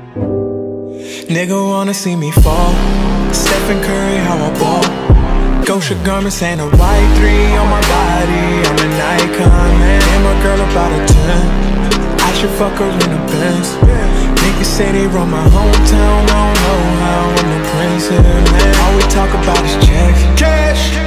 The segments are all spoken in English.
Nigga wanna see me fall. Stephen Curry, how I ball. Gosha garments and a white 3 on my body. I'm an icon, man. And my girl about a 10. I should fuck her in a Benz. Niggas say they run my hometown. I don't know how I'm the prince here, man. All we talk about is checks. Cash.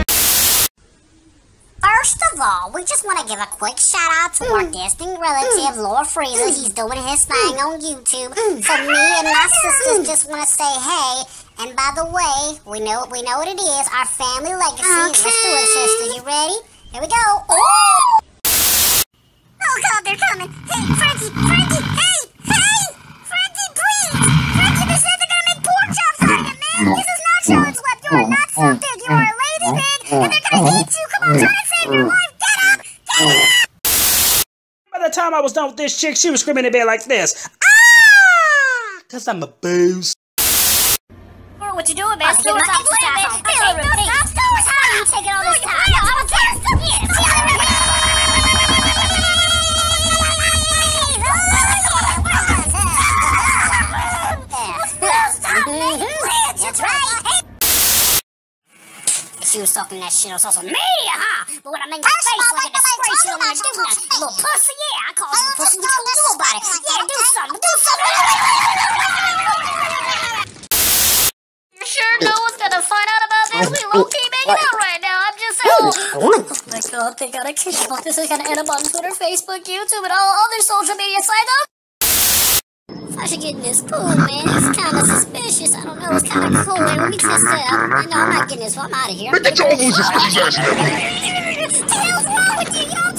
First of all, we just want to give a quick shout out to our distant relative, Laura Freezer. He's doing his thing on YouTube. So me and my sisters just want to say hey. And by the way, we know what it is. Our family legacy. Okay. Let's do it, sisters. You ready? Here we go. Oh! Oh God, they're coming. Hey, Frankie, hey, Frankie, please. Frankie, they said they're gonna make pork chops out of you, man. This is not challenge web. You are not so big. You are a lady pig, and they're gonna eat you. Come on, try to save your life. Get up! By the time I was done with this chick, she was screaming at me like this. Ah! Cause I'm a booze. What you doing, man? Stop you taking all this time. No, I was That's right. She was talking that shit on social media, huh? But when I make my face like a disgrace, you don't want to do that. Little pussy, yeah. I call you a pussy. What you gonna do about it? Yeah, do something. You sure no one's gonna find out about this? We low-key making out right now. I'm just saying. Oh my God, they got a kick about this. Is gonna end up on Twitter, Facebook, YouTube, and all other social media sites. I should get in this pool, man. It's kind of suspicious. I don't know. It's kind of cool. Let me test that out. No, I'm not getting this. I'm out of here. What the hell's wrong with you? What the hell's wrong with you, yo?